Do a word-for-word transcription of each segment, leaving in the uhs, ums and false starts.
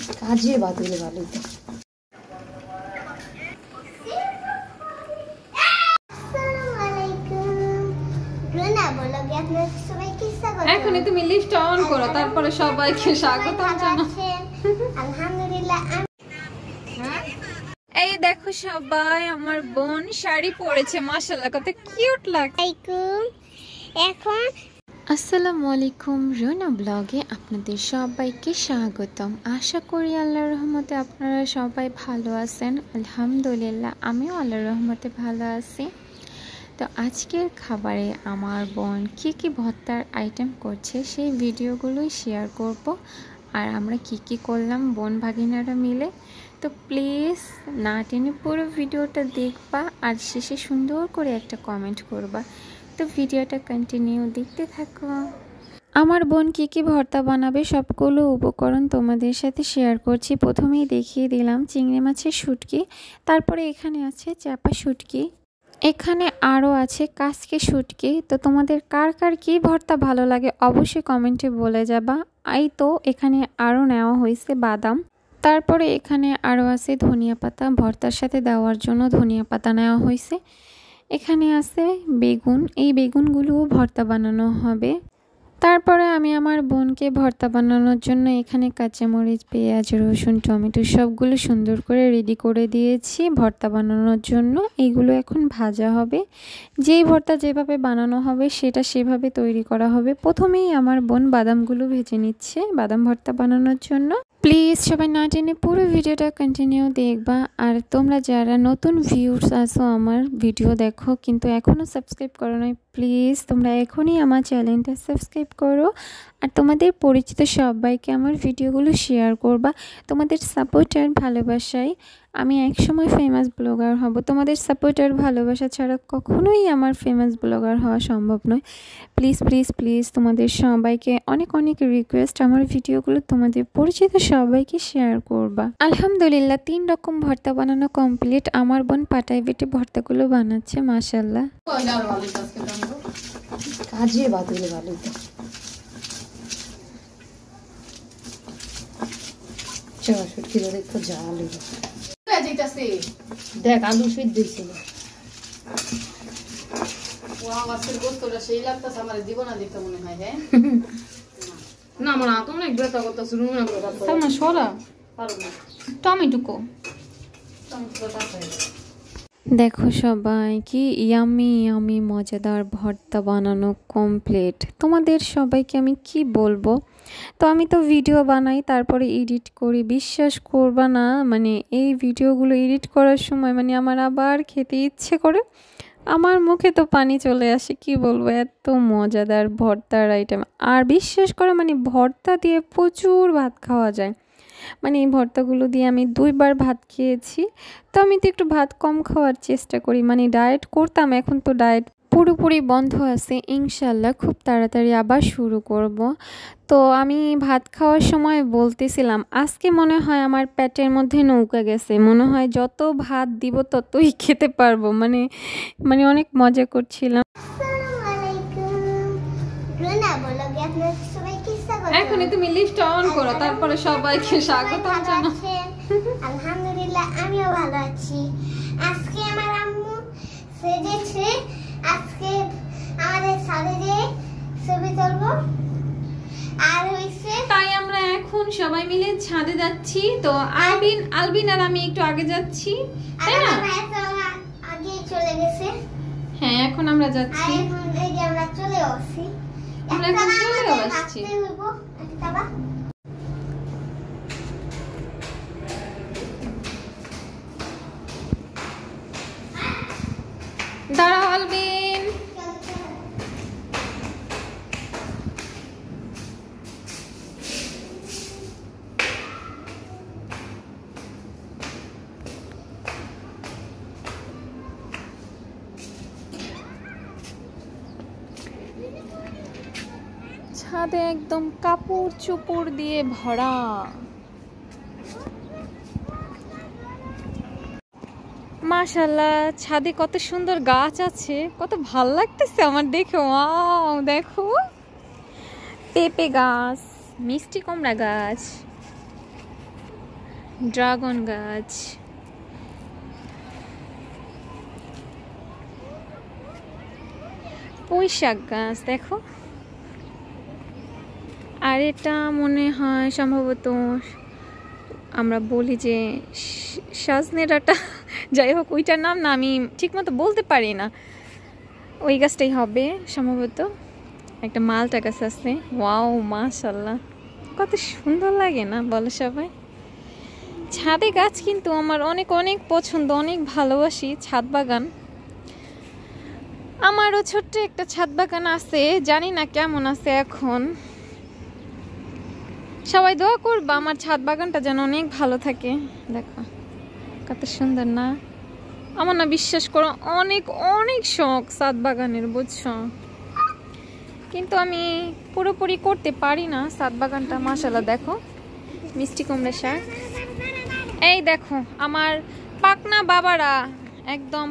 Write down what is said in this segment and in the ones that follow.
কাজে বাদলে ভালো তো। এখনই তুমি লিফট অন করো, তারপরে সবাইকে স্বাগতম জানাও। আলহামদুলিল্লাহ। এই দেখো সবাই, আমার বোন শাড়ি পরেছে, মাশাআল্লাহ কত কিউট লাগছে। এখন আসসালামু আলাইকুম, রুনা ব্লগে আপনাদের সবাইকে স্বাগতম। আশা করি আল্লাহর রহমতে আপনারা সবাই ভালো আছেন। আলহামদুলিল্লাহ আমিও আল্লাহর রহমতে ভালো আছি। তো আজকের খাবারে আমার বোন কী কী ভর্তার আইটেম করছে সেই ভিডিওগুলোই শেয়ার করব, আর আমরা কি কি করলাম বোন ভাগিনারা মিলে। তো প্লিজ না টেনে পুরো ভিডিওটা দেখবা, আর শেষে সুন্দর করে একটা কমেন্ট করবা। তো ভিডিওটা কন্টিনিউ দেখতে থাকো। আমার বোন কী কী ভর্তা বানাবে সবগুলো উপকরণ তোমাদের সাথে শেয়ার করছি। প্রথমেই দেখিয়ে দিলাম চিংড়ি মাছের শুটকি, তারপরে এখানে আছে চাপা শুটকি, এখানে আরও আছে কাসকি শুটকি। তো তোমাদের কার কার কী ভর্তা ভালো লাগে অবশ্যই কমেন্টে বলে যাবা। এই তো এখানে আরও নেওয়া হয়েছে বাদাম, তারপরে এখানে আরও আছে ধনিয়া পাতা, ভর্তার সাথে দেওয়ার জন্য ধনিয়া পাতা নেওয়া হয়েছে। এখানে আছে বেগুন, এই বেগুনগুলোও ভর্তা বানানো হবে। তারপরে আমি আমার বোনকে ভর্তা বানানোর জন্য এখানে কাঁচামরিচ, পেঁয়াজ, রসুন, টমেটো সবগুলো সুন্দর করে রেডি করে দিয়েছি ভর্তা বানানোর জন্য। এইগুলো এখন ভাজা হবে, যেই ভর্তা যেভাবে বানানো হবে সেটা সেভাবে তৈরি করা হবে। প্রথমেই আমার বোন বাদামগুলো ভেজে নিচ্ছে বাদাম ভর্তা বানানোর জন্য। প্লিজ সবাই না টেনে পুরো ভিডিওটা কন্টিনিউ দেখবা। আর তোমরা যারা নতুন ভিউয়ার্স আছো আমার ভিডিও দেখো কিন্তু এখনও সাবস্ক্রাইব করো নাই, প্লিজ তোমরা এখনই আমার চ্যানেলটা সাবস্ক্রাইব করো, আর তোমাদের পরিচিত সবাইকে আমার ভিডিওগুলো শেয়ার করবা। তোমাদের সাপোর্ট আর ভালোবাসায় আমি একসময় ফেমাস ব্লগার হব। তোমাদের সাপোর্ট আর ভালোবাসা ছাড়া কখনোই আমার ফেমাস ব্লগার হওয়া সম্ভব নয়। প্লিজ প্লিজ প্লিজ তোমাদের সবাইকে অনেক অনেক রিকোয়েস্ট আমার ভিডিওগুলো তোমাদের পরিচিত সবাইকে শেয়ার করবা। আলহামদুলিল্লাহ তিন রকম ভর্তা বানানো কমপ্লিট। আমার বোন পাটায় বেটে ভর্তাগুলো বানাচ্ছে, মাশাআল্লাহ। কাজে বাদলে ভালো তো। চাপা শুটকি দেখো জাল দেখ, আলু সিদ্ধ হয়েছিল। না আমার আতো অনেক ব্যথা করতেছে, রুনা সামনে সরা টমেটো কো। দেখো সবাই কি ইয়ামি ইয়ামি মজাদার ভর্তা বানানো কমপ্লিট। তোমাদের সবাইকে আমি কি বলবো, তো আমি তো ভিডিও বানাই তারপরে এডিট করি, বিশ্বাস করবা না মানে এই ভিডিওগুলো এডিট করার সময় মানে আমার আবার খেতে ইচ্ছে করে, আমার মুখে তো পানি চলে আসে। কি বলবো, এত মজাদার ভর্তার আইটেম। আর বিশ্বাস করে মানে ভর্তা দিয়ে প্রচুর ভাত খাওয়া যায়, মানে এই ভর্তাগুলো দিয়ে আমি দুইবার ভাত খেয়েছি। তো আমি তো একটু ভাত কম খাওয়ার চেষ্টা করি, মানে ডায়েট করতাম, এখন তো ডায়েট পুরোপুরি বন্ধ আছে। ইনশাল্লাহ খুব তাড়াতাড়ি আবার শুরু করব। তো আমি ভাত খাওয়ার সময় বলতেছিলাম আজকে মনে হয় আমার পেটের মধ্যে নৌকা গেছে, মনে হয় যত ভাত দিব ততই খেতে পারবো, মানে মানে অনেক মজা করছিলাম। এখনই তুমি লিফট অন করো, তারপরে সবাইকে স্বাগতম জানাও। আলহামদুলিল্লাহ আমিও ভালো আছি। আজকে আমার আম্মু সেজেছে, আজকে আমাদের সাথে যে ছবি তুলবো আর হইছে, তাই আমরা এখন সবাই মিলে ছাদে যাচ্ছি। তো আলবিন আলবিন আর আমি একটু আগে যাচ্ছি, তাই না? আগে চলে গেছে। হ্যাঁ এখন আমরা যাচ্ছি, এখন এই যে আমরা চলে আসছি, আমরা এখন চলে আসছি। দাঁড়াও আলবিন। ছাদে একদম কাপড় চোপড় দিয়ে ভরা। মাশাআল্লাহ ছাদে কত সুন্দর গাছ আছে, কত ভাল লাগতেছে আমার দেখে। ওয়াও দেখো, পেঁপে গাছ, মিষ্টি কুমড়া গাছ, ড্রাগন গাছ, পুঁই শাক গাছ দেখো। আর এটা মনে হয় সম্ভবত আমরা বলি যে সজনে ডাঁটা, যাই হোক ওইটার নাম না আমি ঠিক মতো বলতে পারি না, ওই গাছটাই হবে সম্ভবত। একটা মালটা গাছ আছে, ওয়াও মাশাআল্লাহ কত সুন্দর লাগে না বলো সবাই। ছাদে গাছ কিন্তু আমার অনেক অনেক পছন্দ, অনেক ভালোবাসি ছাদ বাগান। আমারও ছোট্ট একটা ছাদ বাগান আছে, জানি না কেমন আছে এখন। সবাই দোয়া করবা আমার ছাদ বাগানটা যেন অনেক ভালো থাকে। দেখো কত সুন্দর না, আমার না বিশ্বাস করো অনেক অনেক শখ ছাদ বাগানের বুঝছো, কিন্তু আমি পুরোপুরি করতে পারি না ছাদ বাগানটা। মাশাআল্লাহ দেখো মিষ্টি কুমড়া শাক, এই দেখো আমার পাকনা বাবারা একদম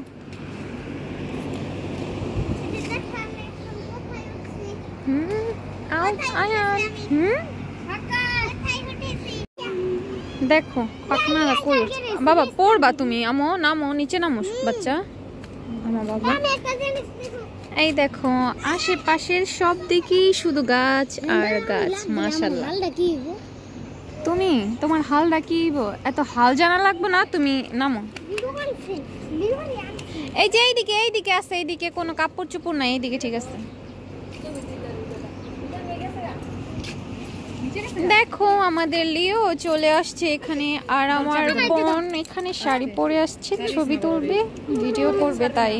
হুম আও আয়ান হুম দেখো পাকনা কই বাবা পড়বা তুমি, আমো নামো নিচে নামো বাচ্চা আমার বাবা। এই দেখো আশেপাশের সব দিকেই শুধু গাছ আর গাছ মাশাআল্লাহ। তুমি তোমার হাল ডাকিব, এত হাল জানা লাগবে না, তুমি নামো। এই যে এইদিকে এইদিকে আছে, এইদিকে কোনো কাপড় চোপড় নাই, এইদিকে ঠিক আছে। দেখো আমাদের লিও চলে আসছে এখানে, আর আমার বোন এখানে শাড়ি পরে আসছে, ছবি তুলবে ভিডিও করবে তাই।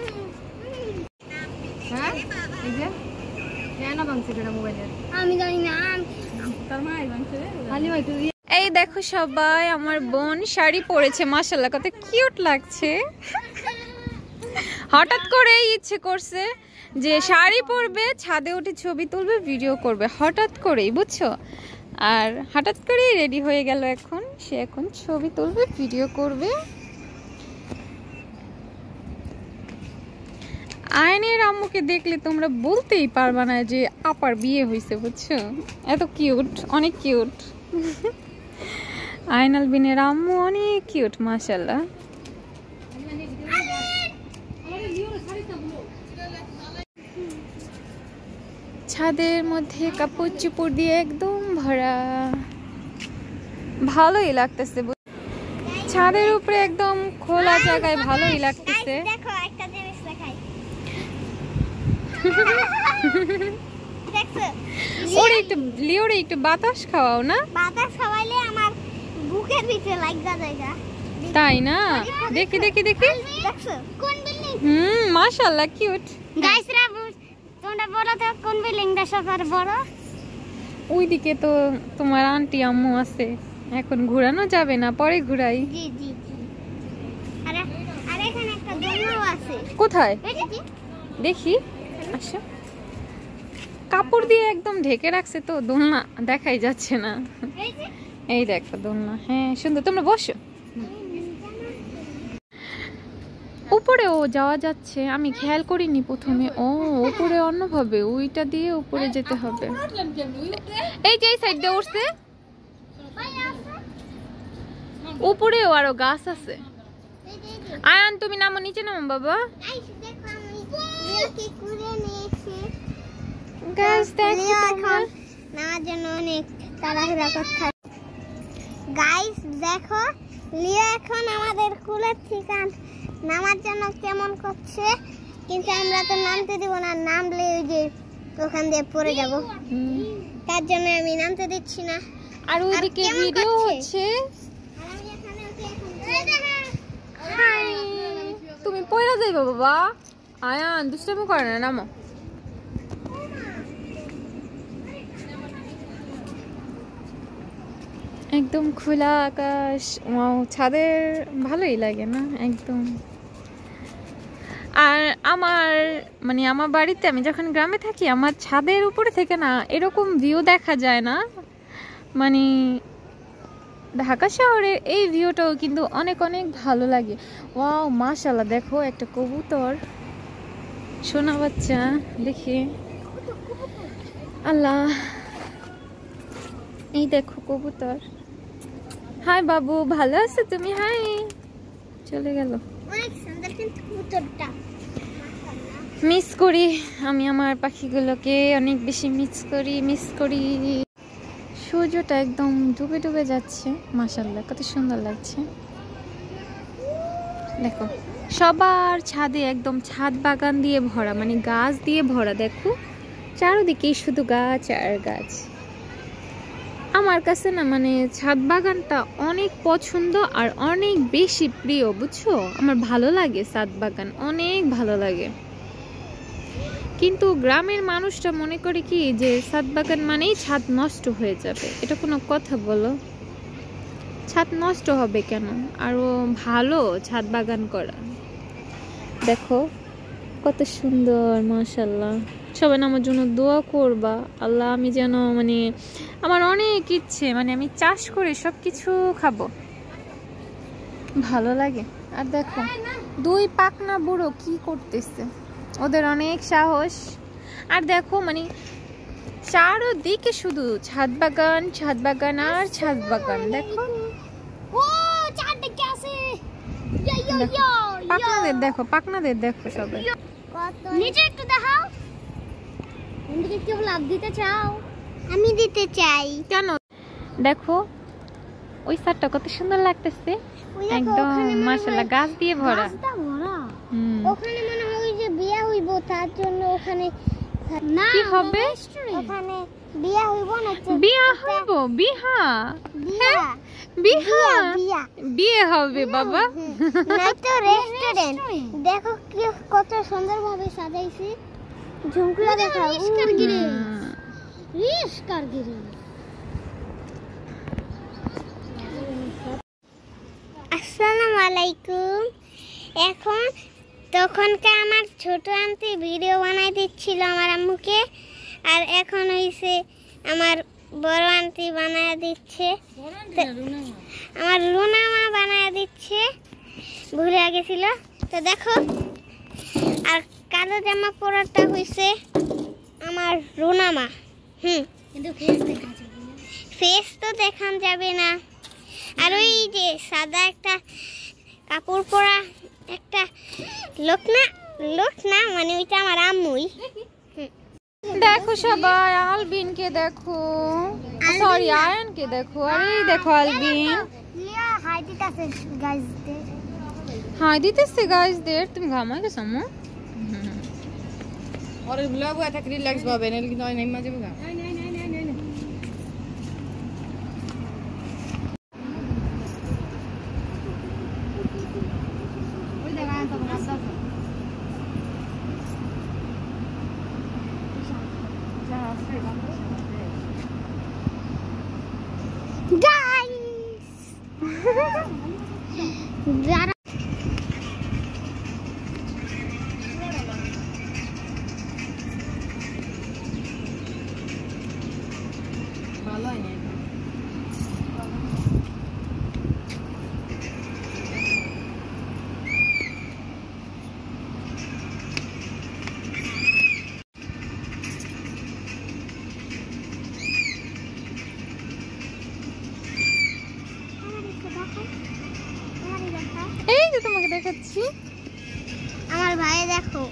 এই দেখো সবাই আমার বোন শাড়ি পরেছে, মাশাআল্লাহ কত কিউট লাগছে। হঠাৎ করে ইচ্ছে করছে যে শাড়ি পরবে, ছাদে উঠে ছবি তুলবে ভিডিও করবে, হঠাৎ করেই বুঝছো। আর হঠাৎ করেই রেডি হয়ে গেল, এখন সে এখন ছবি তুলবে ভিডিও করবে। আয়নের আম্মুকে দেখলে তোমরা বলতেই পারবা না যে আপার বিয়ে হয়েছে বুঝছো, এত কিউট, অনেক কিউট। আয়নাল বিনের আম্মু অনেক কিউট মাশাআল্লাহ। ছাদের মধ্যে কাপড় চোপড় দিয়ে একদম ভরা, ভালোই লাগতেছে। ছাদের উপরে একদম খোলা জায়গায় ভালোই লাগতেছে। দেখো একটা জিনিস দেখাই, দেখছো ওরে একটু লিওরে একটু বাতাস খাওয়াও না, বাতাস খাওয়াইলে আমার বুকের ভিতরে লাগা জায়গা, তাই না? দেখি দেখি দেখি, দেখছো কোন বিল্ডিং? হুম মাশাআল্লাহ কিউট। গাইসরা তোমরা বলো তো কোন বিল্ডিংটা সবার বড়? ওইদিকে তো তোমার আন্টি আম্মু আছে, এখন ঘোরানো যাবে না, পরে ঘুরাই। জি জি জি। আরে আরে এখানে একটা দোলনাও আছে। কোথায় এই যে দেখি, আচ্ছা কাপড় দিয়ে একদম ঢেকে রাখছে তো দোলনা দেখাই যাচ্ছে না। এই যে এই দেখো দোলনা, হ্যাঁ সুন্দর। তোমরা বসো, উপরেও যাওয়া যাচ্ছে, আমি খেয়াল করিনি প্রথমে। ও উপরে অন্যভাবে, ওইটা দিয়ে উপরে যেতে হবে। এই যে এই সাইড দিয়ে উঠছে, উপরেও আরো গাছ আছে। আয়ান তুমি নামো, নিচে নামো বাবা। আইসো দেখো আমি কি করে নিয়েছি। গাছ দেখো এখন নামার জন্য অনেক তাড়াহুড়া করতে। গাইস দেখো লিও এখন আমাদের কুলের ঠিকান নামার জন্য কেমন করছে, কিন্তু আমরা তো নামতে দিব না, নামলে ওই যে ওখান দিয়ে পড়ে যাব, তার জন্য আমি নামতে দিচ্ছি না। আর ওইদিকে ভিডিও হচ্ছে। হাই তুমি পয়লা যাইবা বাবা, আয়ান দুষ্টামি করে না, নামো। একদম খোলা আকাশ, ওয়াও ছাদের ভালোই লাগে না একদম। আর আমার মানে আমার বাড়িতে আমি যখন গ্রামে থাকি, আমার ছাদের উপরে থেকে না এরকম ভিউ দেখা যায় না। মানে ঢাকা শহরের এই ভিউটাও কিন্তু অনেক অনেক ভালো লাগে। ওয়াও মাশাআল্লাহ দেখো একটা কবুতর, সোনা বাচ্চা, দেখি আল্লাহ, এই দেখো কবুতর। হাই বাবু, ভালো আছো তুমি? হাই, চলে গেল। অনেক সুন্দর কিন্তু কবুতরটা। মিস করি আমি আমার পাখিগুলোকে, অনেক বেশি মিস করি মিস করি সূর্যটা একদম ডুবে ডুবে যাচ্ছে, মাশাআল্লাহ কত সুন্দর লাগছে। দেখো সবার ছাদে একদম ছাদ বাগান দিয়ে ভরা, মানে গাছ দিয়ে ভরা। দেখো চারদিকেই শুধু গাছ আর গাছ। আমার কাছে না মানে ছাদ বাগানটা অনেক পছন্দ আর অনেক বেশি প্রিয়, বুঝছো? আমার ভালো লাগে ছাদ বাগান, অনেক ভালো লাগে। কিন্তু গ্রামের মানুষটা মনে করে কি যে ছাদ বাগান মানেই ছাদ নষ্ট হয়ে যাবে। এটা কোনো কথা বলো? ছাদ নষ্ট হবে কেন? আরো ভালো ছাদ বাগান করা। দেখো কত সুন্দর, মাশাআল্লাহ। সবাই আমার জন্য দোয়া করবা, আল্লাহ আমি যেন মানে আমার অনেক ইচ্ছে, মানে আমি চাষ করে সব কিছু খাবো, ভালো লাগে। আর দেখো দুই পাকনা বুড়ো কি করতেছে, ওদের অনেক সাহস। আর দেখো মানে চারদিকে শুধু ছাদ বাগান ছাদ বাগান আর ছাদ বাগান। দেখো ও চারদিকে আছে। ইয়ো ইয়ো দেখো, ইয়ো পাকনাদের দেখো, পাকনাদের দেখো সবাই। নিচে একটু দেখাও। এদিকে কেউ লাভ দিতে চাও? আমি দিতে চাই। কেন? দেখো ওই সারটা কত সুন্দর লাগতেছে, ওই দেখো, একদম ওখানে মনে মাশাআল্লাহ হয় গাছ দিয়ে ভরা। রাস্তা ভরা। হুম। ওখানে মনে হয় ওই যে বিয়া হইব, তার জন্য ওখানে না কি হবে? ওখানে বিয়া হইব না তো? বিয়া হইব? বিহা? বিয়া বিহা? বিয়া বিয়ে হবে বাবা। না তো রেস্টুরেন্ট। দেখো কি কত সুন্দরভাবে সাজাইছে। ঝুমকুলা দেখো, কারগিরি রিস কারগিরি। আসসালামু আলাইকুম। এখন তখনকার আমার ছোট আন্টি ভিডিও বানাই দিচ্ছিল আমার আম্মুকে, আর এখন হইছে আমার বড় আন্টি বানায় দিচ্ছে, আমার রুনা মা বানায় দিচ্ছে, ভুলে গেছিল। তো দেখো, আর কালো জামা পরাটা হইছে আমার রুনা মা। হুম, কিন্তু ফেস দেখা যাবে না, ফেস তো দেখান যাবে না। আর ওই যে সাদা একটা কাপড় পরা একটা লোক না, লোক না মানে ওইটা আমার আম্মুই। দেখো সবাই আলবিনকে দেখো, সরি আয়নকে দেখো। আরে এই দেখো আলবিন হাই দিতেছে গাইজদের। হাই দিতেছে গাইজদের। তুমি ঘামাই গেছো আম্মু? और ब्लॉग हुआ था रिलैक्स बाबे ने, लेकिन नहीं मजे में गा গাইস যারা ভালো হয় না। এই যে তোমাকে দেখাচ্ছি। আমার ভাই দেখো,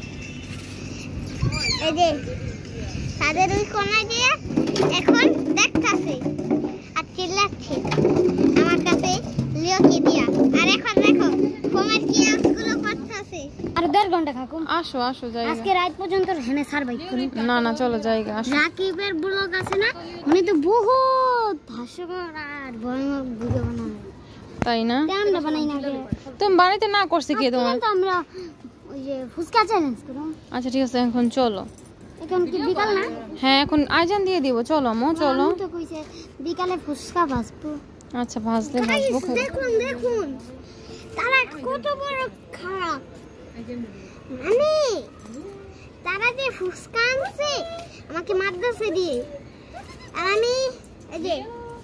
এই যে তাদের ওই কোনায় দিয়ে এখন দেখতাছে আর চিল্লাচ্ছে আমার কাছে লিওকে দিয়া। আর এখন দেখো ফোমের কি আঁশগুলো করতেছে। আর দেড় ঘন্টা থাকো, আসো আসো জায়গা। আজকে রাত পর্যন্ত হেনে সার্ভাইভ করি। না না চলো জায়গা আসো। রাকিবের ব্লগ আছে না, উনি তো বহুত হাস্যকর আর ভয়ঙ্কর ভিডিও বানায়। তাই না? আমরা বানাই না আগে। তুমি বাড়িতে না করছে কি তোমার? আজকে তো আমরা ওই যে ফুচকা চ্যালেঞ্জ করব। আচ্ছা ঠিক আছে, এখন চলো। এখন কি বিকাল না? হ্যাঁ এখন আইজান দিয়ে দিব, চলো মো চলো। আমি তো কইছে বিকালে ফুচকা ভাজবো। আচ্ছা ভাজলে ভাজবো। Guys, দেখুন দেখুন তারা কত বড় খারাপ, মানে তারা যে ফুচকা আনছে আমাকে মাদ্রাসা দিয়ে, আর আমি এই যে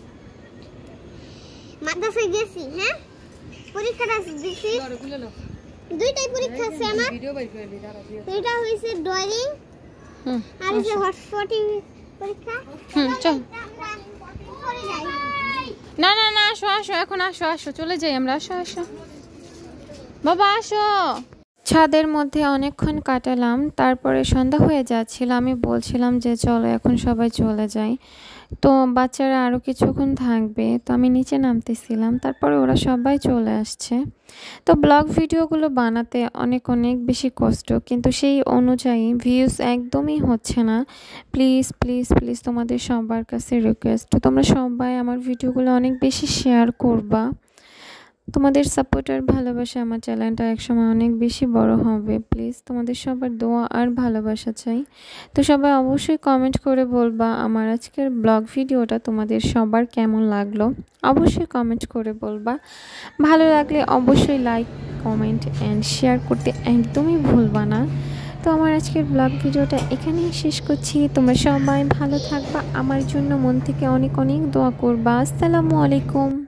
মাদ্রাসায় গেছি। হ্যাঁ, পরীক্ষাটা দিছি, দুইটাই পরীক্ষা আছে আমার। এটা হইছে ড্রয়িং হুম আর হইছে হটস্পটিং পরীক্ষা। হুম চল। আমরা পরে যাই। না না না আসো আসো এখন আসো আসো চলে যাই আমরা আসো আসো বাবা আসো। ছাদের মধ্যে অনেকক্ষণ কাটালাম, তারপরে সন্ধ্যা হয়ে যাচ্ছিল। আমি বলছিলাম যে চলো এখন সবাই চলে যাই, তো বাচ্চারা আরও কিছুক্ষণ থাকবে, তো আমি নিচে নামতেছিলাম, তারপরে ওরা সবাই চলে আসছে। তো ব্লগ ভিডিওগুলো বানাতে অনেক অনেক বেশি কষ্ট, কিন্তু সেই অনুযায়ী ভিউজ একদমই হচ্ছে না। প্লিজ প্লিজ প্লিজ তোমাদের সবার কাছে রিকোয়েস্ট, তোমরা সবাই আমার ভিডিওগুলো অনেক বেশি শেয়ার করবা। তোমাদের সাপোর্ট আর ভালোবাসা আমার চ্যানেলটা একসময় অনেক বেশি বড় হবে। প্লিজ তোমাদের সবার দোয়া আর ভালোবাসা চাই। তো সবাই অবশ্যই কমেন্ট করে বলবা আমার আজকের ব্লগ ভিডিওটা তোমাদের সবার কেমন লাগলো, অবশ্যই কমেন্ট করে বলবা। ভালো লাগলে অবশ্যই লাইক কমেন্ট অ্যান্ড শেয়ার করতে একদমই ভুলবা না। তো আমার আজকের ব্লগ ভিডিওটা এখানেই শেষ করছি। তোমরা সবাই ভালো থাকবা, আমার জন্য মন থেকে অনেক অনেক দোয়া করবা। আসসালামু আলাইকুম।